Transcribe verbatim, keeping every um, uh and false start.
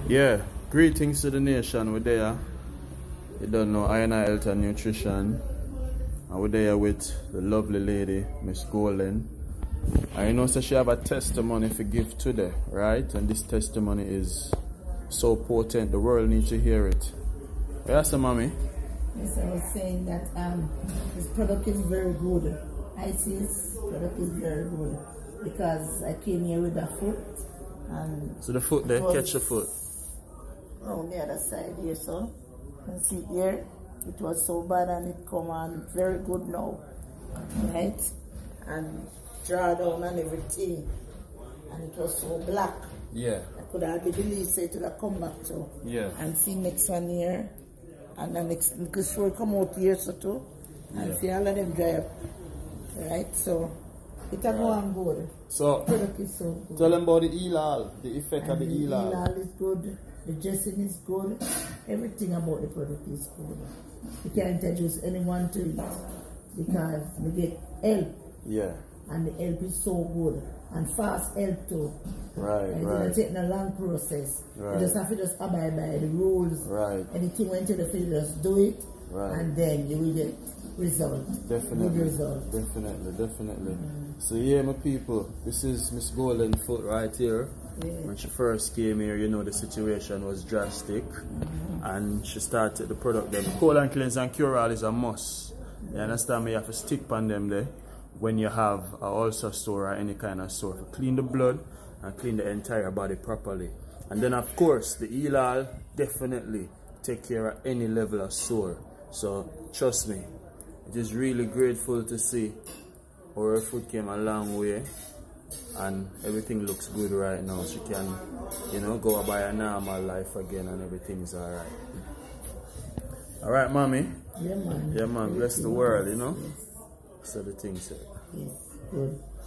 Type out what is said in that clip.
Yeah, greetings to the nation. We're there. You don't know, I and I Health and Nutrition. And we're there with the lovely lady, Miss Golden. I know so she have a testimony to give today, right? And this testimony is so potent, the world needs to hear it. Yes, mommy? Yes, I was saying that um, this product is very good. I see this product is very good because I came here with a foot. And so the foot there, catch the foot. On the other side here, so you can see here, it was so bad and it come on very good now, right? And draw down and everything, and it was so black. Yeah. I could hardly believe say it would have come back to. Yeah. And see next one here, and the next because will come out here so too, and yeah. See all of them dry up, right? So it will go on good. So, product is so good. Tell them about the Elal, the effect and of the, the Elal. Elal is good. The dressing is good. Everything about the product is good. You can introduce anyone to it because we get help. Yeah. And the help is so good. And fast help too. Right, and right. It's not taking a long process. Right. You just have to just abide by the rules. Right. Anything when you tell you just do it. Right. And then you will get result. Definitely. Good result. Definitely, definitely. Mm. So yeah, my people, this is Miss Golden Foot right here. Yeah. When she first came here, you know, the situation was drastic. Mm-hmm. And she started the product then. Colon cleanse and cure all is a must. Mm-hmm. You understand me? You have to stick on them there when you have a ulcer sore or any kind of sore. Clean the blood and clean the entire body properly. And then of course the Elal definitely take care of any level of sore. So trust me, it is really grateful to see our foot came a long way and everything looks good right now. She can, you know, go about a normal life again and everything is alright. Alright, mommy? Yeah, man. Yeah, man. Bless the world, you know? Yes. So the things. Yes, good.